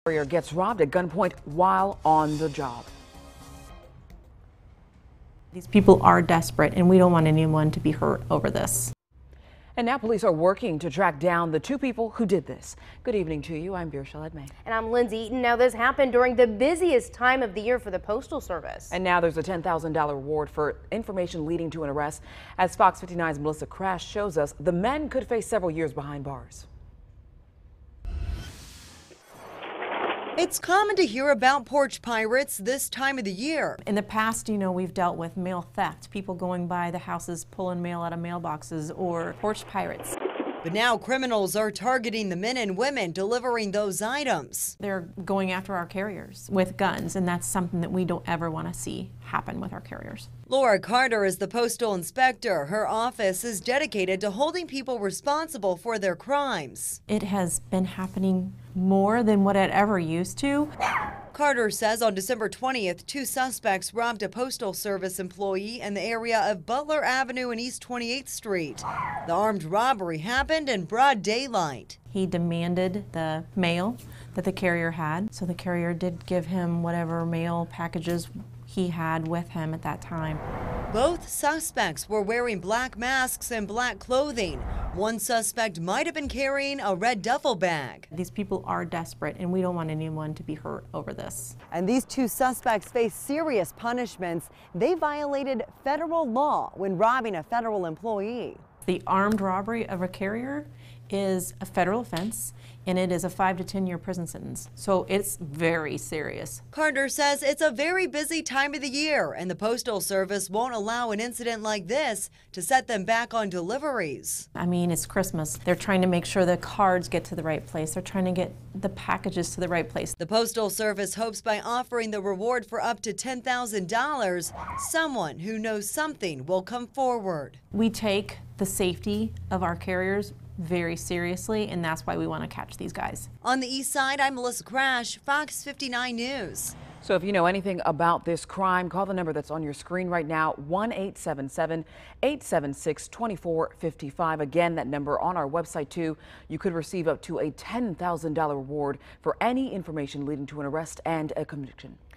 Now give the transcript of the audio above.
Courier gets robbed at gunpoint while on the job. These people are desperate, and we don't want anyone to be hurt over this. And now police are working to track down the two people who did this. Good evening to you. I'm Beershel Edmay. And I'm Lindsay Eaton. Now, this happened during the busiest time of the year for the Postal Service. And now there's a $10,000 reward for information leading to an arrest. As Fox 59's Melissa Crash shows us, the men could face several years behind bars. It's common to hear about porch pirates this time of the year. In the past, we've dealt with mail theft, people going by the houses pulling mail out of mailboxes, or porch pirates. But now criminals are targeting the men and women delivering those items. They're going after our carriers with guns, and that's something that we don't ever want to see happen with our carriers. Laura Carter is the postal inspector. Her office is dedicated to holding people responsible for their crimes. It has been happening more than what it ever used to. Carter says on December 20th, two suspects robbed a Postal Service employee in the area of Butler Avenue and East 28th Street. The armed robbery happened in broad daylight. He demanded the mail that the carrier had, so the carrier did give him whatever mail packages he had with him at that time. Both suspects were wearing black masks and black clothing. One suspect might have been carrying a red duffel bag. These people are desperate, and we don't want anyone to be hurt over this. And these two suspects face serious punishments. They violated federal law when robbing a federal employee. The armed robbery of a carrier is a federal offense, and it is a 5 to 10 year prison sentence. So it's very serious. Carter says it's a very busy time of the year, and the Postal Service won't allow an incident like this to set them back on deliveries. I mean, it's Christmas. They're trying to make sure the cards get to the right place. They're trying to get the packages to the right place. The Postal Service hopes by offering the reward for up to $10,000, someone who knows something will come forward. We take the safety of our carriers very seriously, and that's why we want to catch these guys. On the east side, I'm Melissa Crash, Fox 59 News. So if you know anything about this crime, call the number that's on your screen right now, 1-877-876-2455. Again, that number on our website too. You could receive up to a $10,000 reward for any information leading to an arrest and a conviction.